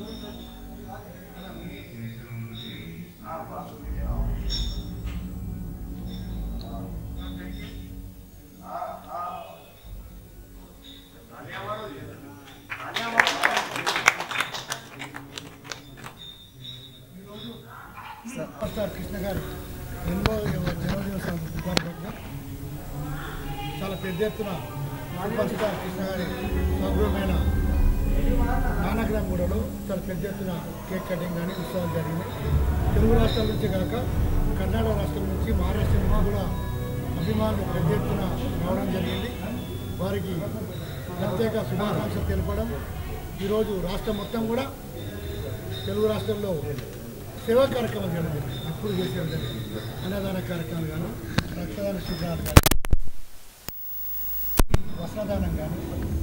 కృష్ణ గారి జన్మదిన సందర్భంగా చాలా పెద్ద ఎత్తున సూపర్ స్టార్ కృష్ణ గారి స్వగృహమైన నానగ్రామగూడలో చాలా పెద్ద ఎత్తున కేక్ కటింగ్ కానీ ఉత్సవాలు జరిగినాయి. తెలుగు రాష్ట్రాల నుంచి కాక కర్ణాటక రాష్ట్రం నుంచి మహారాష్ట్ర నుంచి కూడా అభిమానులు పెద్ద ఎత్తున రావడం జరిగింది. వారికి ప్రత్యేక శుభాకాంక్షలు తెలపడం. ఈరోజు రాష్ట్రం మొత్తం కూడా తెలుగు రాష్ట్రంలో సేవా కార్యక్రమాలు చేయడం జరిగింది. ఎప్పుడు చేసేది అన్నదాన కార్యక్రమాలు కానీ, రక్తదాన శిబిరాలు కానీ, వస్త్రదానం కానీ,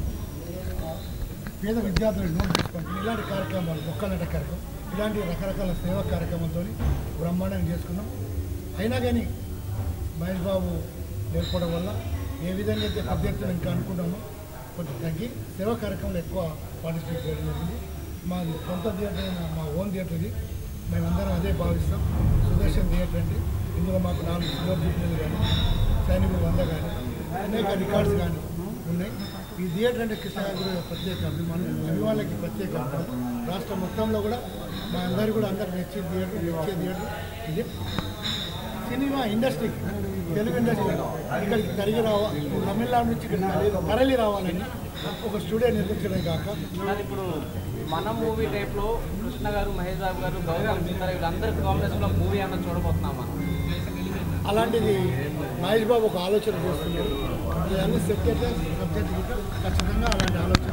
పేద విద్యార్థులకు నోట్ తీసుకుంటాం, ఇలాంటి కార్యక్రమాలు, మొక్కలాంటి కార్యక్రమం, ఇలాంటి రకరకాల సేవా కార్యక్రమాలతో బ్రహ్మాండంగా చేసుకున్నాం. అయినా కానీ మహేష్ బాబు లేకపోవడం వల్ల ఏ విధంగా అయితే పద్ధతులు ఇంకా అనుకున్నామో కొంచెం తగ్గి సేవా కార్యక్రమాలు ఎక్కువ పార్టిసిపేట్ చేయడం జరిగింది. మా సొంత థియేటర్ అయిన మా ఓన్ థియేటర్ ఇది. మేమందరం అదే భావిస్తాం. సుదర్శన్ థియేటర్ అంటే ఇందులో మాకు 4 సిల్వర్ జూబ్లీలు కానీ, సైనికులు 100 కానీ, అనేక రికార్డ్స్ కానీ ఉన్నాయి. ఈ థియేటర్ అంటే కృష్ణ గారి ప్రత్యేక అభిమానులకి ప్రత్యేక రాష్ట్రం మొత్తంలో కూడా మా అందరూ కూడా అందరు నచ్చే థియేటర్ ఇది. సినిమా ఇండస్ట్రీకి, తెలుగు ఇండస్ట్రీ ఇక్కడికి తరిగి రావాలి, తమిళనాడు నుంచి తరలి రావాలని ఒక స్టూడియో నిర్మించడం కాక ఇప్పుడు మన మూవీ టైప్లో కృష్ణ గారు, మహేష్ బాబు గారు, గౌరవం చింతారు వీళ్ళందరి కాంబినేషన్లో మూవీ అన్న చూడబోతున్నాం మనం. అలాంటిది మహేష్ బాబు ఒక ఆలోచన చేస్తున్నారు. ఇవన్నీ సెట్ అయితే సబ్జెక్ట్ ఖచ్చితంగా అలాంటి ఆలోచన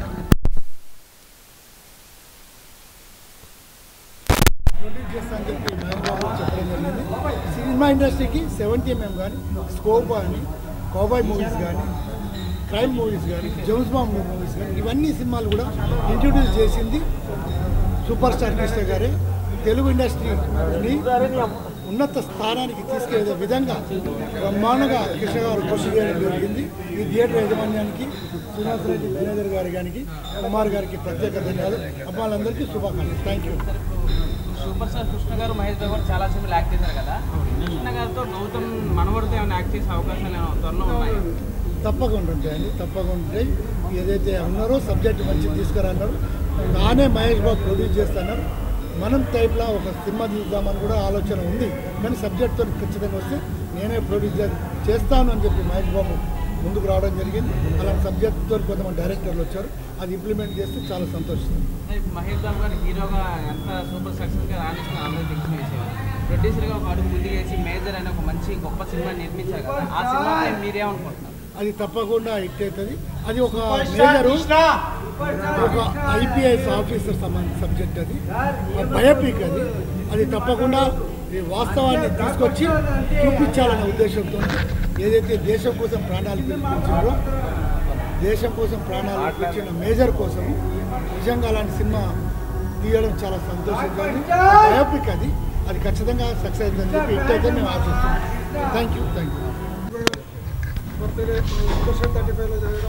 ప్రొడ్యూస్ చేస్తా అని చెప్పి మహేష్ బాబు చెప్పడం జరిగింది. సినిమా ఇండస్ట్రీకి 70mm కానీ, స్కోప్ కానీ, కౌబాయ్ మూవీస్ కానీ, క్రైమ్ మూవీస్ కానీ, జేమ్స్ బాండ్ మూవీస్ కానీ, ఇవన్నీ సినిమాలు కూడా ఇంట్రొడ్యూస్ చేసింది సూపర్ స్టార్ కృష్ణ గారే. తెలుగు ఇండస్ట్రీని ఉన్నత స్థానానికి తీసుకెళ్లే విధంగా బ్రహ్మాండంగా కృష్ణ గారు కృషి చేయడం జరిగింది. ఈ థియేటర్ యాజమాన్యానికి, శ్రీనివాస్ రెడ్డి మేనేజర్ గారి కానీ, కుమార్ గారికి ప్రత్యేక ధన్యవాదాలు. అమ్మాయిలందరికీ శుభాకాంక్షలు. Thank you. Super star Krishna గారు, మహేష్ బాబు గారు చాలా సినిమాలు యాక్ట్ చేశారు కదా. కృష్ణ గారితో గౌతమ్ మనవడితో ఏమైనా యాక్ట్ చేసే అవకాశాలు త్వరలో ఉన్నాయి? తప్పకుండా ఉంటాయండి, తప్పకుండా ఉంటాయి. ఏదైతే ఉన్నారో సబ్జెక్ట్ మంచిగా తీసుకురన్నారు. నానే మహేష్ బాబు ప్రొడ్యూస్ చేస్తున్నారు. మనం టైప్లో ఒక సినిమా తీద్దామని కూడా ఆలోచన ఉంది. కానీ సబ్జెక్ట్తో ఖచ్చితంగా వస్తే నేనే ప్రొడ్యూస్ చేస్తాను అని చెప్పి మహేష్ బాబు ముందుకు రావడం జరిగింది. అలాంటి సబ్జెక్ట్తో కొంతమంది డైరెక్టర్లు వచ్చారు. అది ఇంప్లిమెంట్ చేస్తే చాలా సంతోషిస్తుంది. మహేష్ బాబు గారు హీరోగా ఎంత సూపర్ సక్సెస్గా రాణిస్తున్న అందరూ తెలిసిన విషయం. ప్రొడ్యూసర్గా ఒక అడుగు ముందుకు వేసి మేజర్ అనే ఒక మంచి గొప్ప సినిమా నిర్మించారు కదా. ఆ సినిమాపై మీరేమనుకుంటున్నారు? అది తప్పకుండా హిట్ అవుతుంది. అది ఒక మేజరు, ఒక ఐపీఎస్ ఆఫీసర్ సంబంధించిన సబ్జెక్ట్. అది బయోపిక్. అది తప్పకుండా ఈ వాస్తవాన్ని తీసుకొచ్చి చూపించాలనే ఉద్దేశంతో ఏదైతే దేశం కోసం ప్రాణాలు పిలిపించారో, దేశం కోసం ప్రాణాలు పిలిచిన మేజర్ కోసం నిజంగా అలాంటి సినిమా తీయడం చాలా సంతోషంగా ఉంది. బయోపిక్ అది ఖచ్చితంగా సక్సెస్ అవుతుందని చెప్పి హిట్ అయితే మేము ఆశిస్తున్నాం. Thank you. బర్త్డే 35లో జరగడం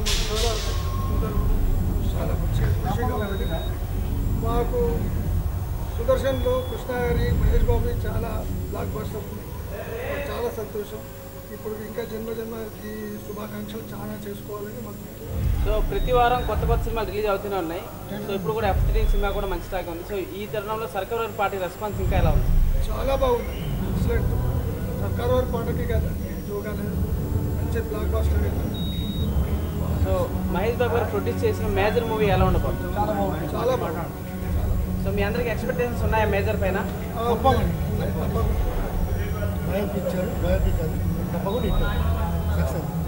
చాలా ఖుషిగా ఉంది. మాకు సుదర్శన్లో కృష్ణ గారి, మహేష్ బాబు చాలా బ్లాక్ బస్టర్, చాలా సంతోషం. ఇప్పుడు ఇంకా జన్మకి శుభాకాంక్షలు చాలా చేసుకోవాలని మాకు. సో ప్రతి వారం కొత్త సినిమాలు రిలీజ్ అవుతూనే ఉన్నాయి. సో ఇప్పుడు కూడా F3 సినిమా కూడా మంచి టాక్ ఉంది. సో ఈ తరుణంలో సర్కార్ వారి పార్టీ రెస్పాన్స్ ఇంకా ఎలా ఉంది? చాలా బాగుంది. ఎక్సలెంట్. సర్కార్ వారి పార్టీకి కదా జోగాలేదు, మంచి blockbuster. So Mahesh Babu గారు ప్రొడ్యూస్ చేసిన మేజర్ మూవీ ఎలా ఉండబోతుంది? చాలా బాగుంది. సో మీ అందరికి ఎక్స్పెక్టేషన్స్ ఉన్నాయా మేజర్ పైన? బయోపిక్ అది తప్పకుండా సక్సెస్.